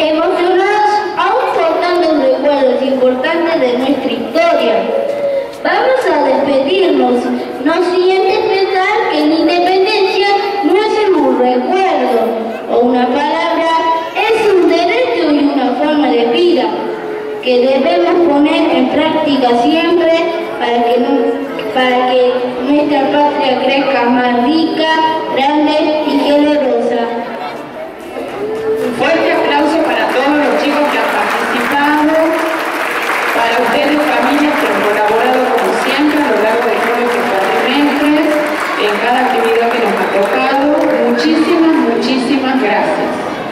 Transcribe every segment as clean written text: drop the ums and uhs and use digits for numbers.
emocionados aún portando recuerdos importantes de nuestra historia. Vamos a despedirnos, no sin interpretar que la independencia no es un recuerdo o una palabra, es un derecho y una forma de vida que debemos poner en práctica siempre para que nuestra patria crezca más rica, grande y generosa. Un fuerte aplauso para todos los chicos que han participado, para ustedes familias que han colaborado como siempre a lo largo de todos estos cuatrimestres, en cada actividad que nos ha tocado. Muchísimas, muchísimas gracias.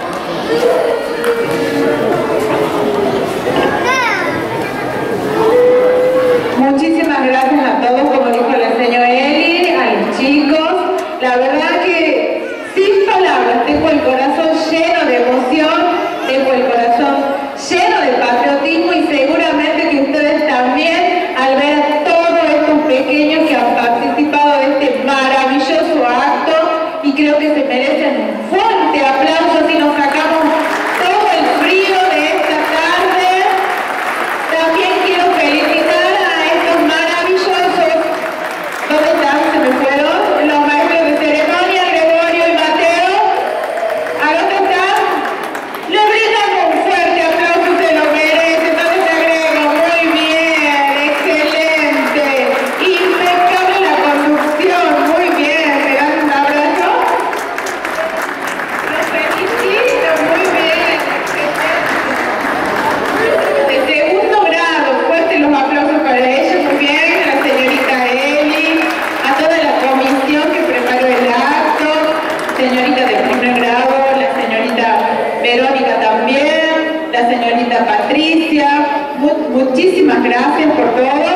Muchísimas gracias a todos, como dijo la señora Eli, a los chicos. La verdad que sin palabras, tengo el corazón lleno de emoción, tengo el corazón lleno de patriotismo y seguramente que ustedes también al ver a todos estos pequeños que han participado de este maravilloso acto, y creo que se merecen un fuerte aplauso si nos sacamos todo el frío de esta tarde. También quiero felicitar a estos maravillosos, ¿dónde están? Se me fueron los maestros de ceremonia, Gregorio y Mateo. ¿A dónde están? Le brindamos un fuerte aplauso, se lo merecen. ¿Dónde se agrega? Muy bien, excelente, impecable la conducción, muy bien. ¿Me dan un abrazo? Los felicito, muy bien, excelente. De segundo grado, fuertes los aplausos para ellos, muy bien, a la señorita Eli, a toda la comisión que preparó el acto, señorita de primer grado, la señorita Verónica también, la señorita Patricia, muchísimas gracias por todo.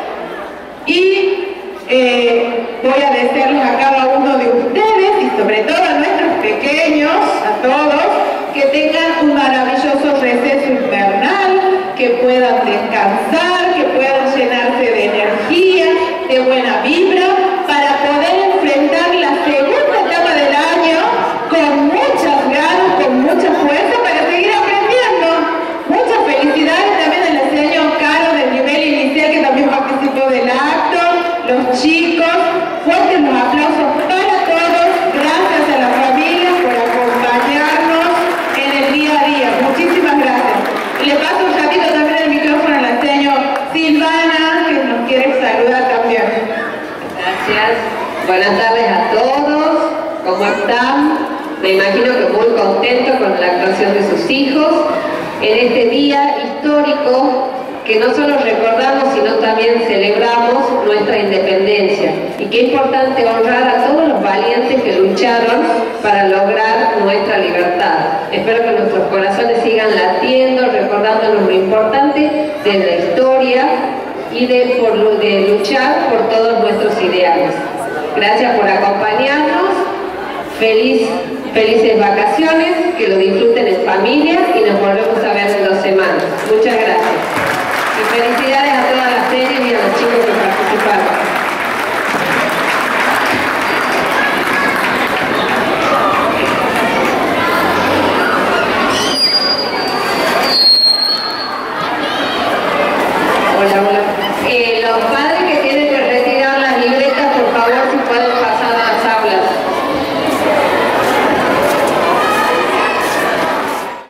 Y voy a desearles a cada uno de ustedes y sobre todo a nuestros pequeños, a todos, que tengan un maravilloso receso invernal, que puedan descansar, que puedan llenarse de energía, de buena vibra, para poder enfrentar la segunda etapa del año con muchas ganas, con mucha fuerza, para seguir aprendiendo. Muchas felicidades también al señor Caro del nivel inicial, que también participó del acto, los chicos, fuertes los aplausos para todos. Gracias a la familia por acompañarnos en el día a día. Muchísimas gracias. Y le paso un ratito también el micrófono a la señora Silvana, que nos quiere saludar también. Gracias. Buenas tardes a todos. ¿Cómo están? Me imagino que muy contentos con la actuación de sus hijos en este día histórico que no solo recordamos, sino también celebramos nuestra independencia. Y qué importante honrar a todos los valientes que lucharon para lograr nuestra libertad. Espero que nuestros corazones sigan latiendo, recordándonos lo importante de la historia y de luchar por todos nuestros ideales. Gracias por acompañarnos. Felices vacaciones, que lo disfruten en familia y nos volvemos a ver en 2 semanas. Muchas gracias. Y felicidades.